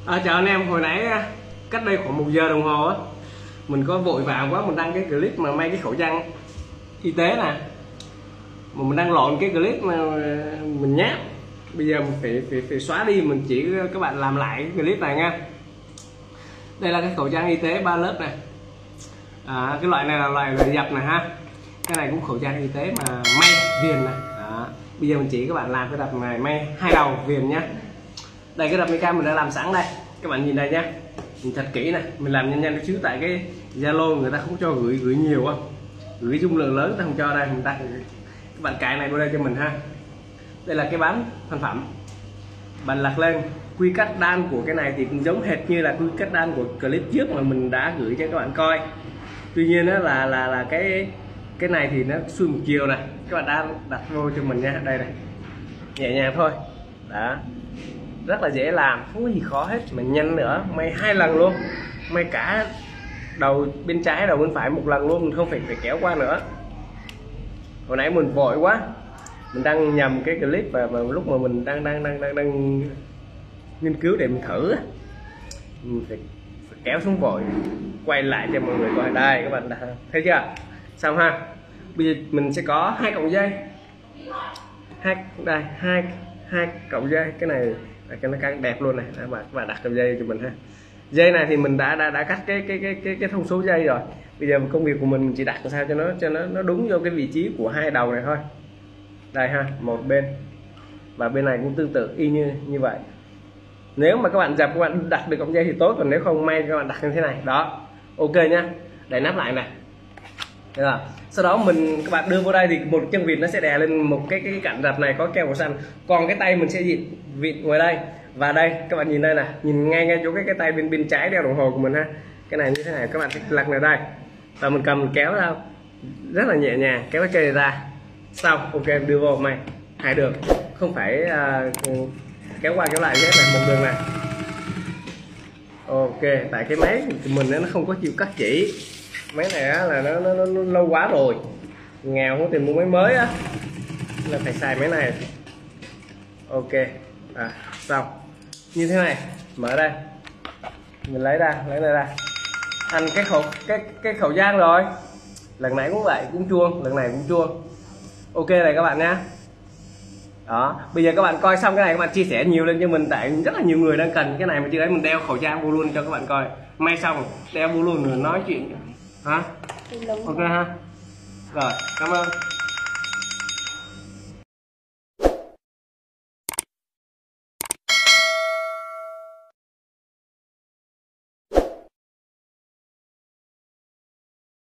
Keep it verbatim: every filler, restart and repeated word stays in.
À, chào anh em, hồi nãy cách đây khoảng một giờ đồng hồ á, mình có vội vàng quá, mình đăng cái clip mà may cái khẩu trang y tế nè, mà mình đang lộn cái clip mà mình nháp. Bây giờ mình phải, phải, phải xóa đi, mình chỉ các bạn làm lại cái clip này nha. Đây là cái khẩu trang y tế ba lớp này, à, cái loại này là loại, loại dập này ha. Cái này cũng khẩu trang y tế mà may viền này. Đó. Bây giờ mình chỉ các bạn làm cái đập này may hai đầu viền nhá. Đây cái đập mica mình đã làm sẵn đây, các bạn nhìn đây nhá, nhìn thật kỹ này, mình làm nhanh nhanh chứ tại cái Zalo người ta không cho gửi gửi nhiều không, gửi dung lượng lớn ta không cho. Đây người ta các bạn cài này vô đây cho mình ha. Đây là cái bán sản phẩm, bạn lật lên quy cách đan của cái này thì cũng giống hệt như là quy cách đan của clip trước mà mình đã gửi cho các bạn coi. Tuy nhiên đó là là là cái cái này thì nó xuôi một chiều này, các bạn đan đặt vô cho mình nha. Đây này, nhẹ nhàng thôi, đó, rất là dễ làm, không có gì khó hết, mà nhanh nữa. May hai lần luôn, may cả đầu bên trái đầu bên phải một lần luôn, mình không phải phải kéo qua nữa. Hồi nãy mình vội quá, mình đăng nhầm cái clip và, và lúc mà mình đang đang đang đang đang nghiên cứu để mình thử, mình phải, phải kéo xuống vội, quay lại cho mọi người coi. Đây các bạn thấy chưa, xong ha. Bây giờ mình sẽ có hai cọng dây, hai đây hai hai cọng dây, cái này cái nó căng đẹp luôn này. Các bạn, các bạn đặt cọng dây cho mình ha. Dây này thì mình đã đã đã cắt cái cái cái cái cái thông số dây rồi. Bây giờ công việc của mình chỉ đặt làm sao cho nó cho nó nó đúng vô cái vị trí của hai đầu này thôi. Đây ha, một bên và bên này cũng tương tự y như như vậy. Nếu mà các bạn dập các bạn đặt được cọng dây thì tốt, còn nếu không may các bạn đặt như thế này đó. Ok nhá, để nắp lại này. Rồi. Sau đó mình các bạn đưa vào đây thì một chân vịt nó sẽ đè lên một cái cái cạnh dập này có keo màu xanh, còn cái tay mình sẽ vịt vịt ngoài đây. Và đây các bạn nhìn đây nè, nhìn ngay ngay chỗ cái cái tay bên bên trái đeo đồng hồ của mình ha. Cái này như thế này, các bạn sẽ lật vào đây và mình cầm mình kéo ra rất là nhẹ nhàng, kéo cái cây này ra. Xong, ok, đưa vào may hai đường, không phải uh, kéo qua kéo lại hết này, một đường này. Ok, tại cái máy của mình nó không có chịu cắt chỉ, máy này á, là nó, nó, nó, nó lâu quá rồi, nghèo không tìm mua máy mới á, là phải xài máy này. Ok, à, xong như thế này, mở đây, mình lấy ra, lấy này ra, ăn cái khẩu cái cái khẩu trang rồi. Lần này cũng vậy, cũng chuông, lần này cũng chuông. Ok này các bạn nhé. Đó, bây giờ các bạn coi xong cái này các bạn chia sẻ nhiều lên cho mình, tại rất là nhiều người đang cần cái này mà chưa thấy. Mình đeo khẩu trang vô luôn cho các bạn coi, may xong đeo vô luôn rồi nói chuyện hả. Ok ha, rồi cảm ơn.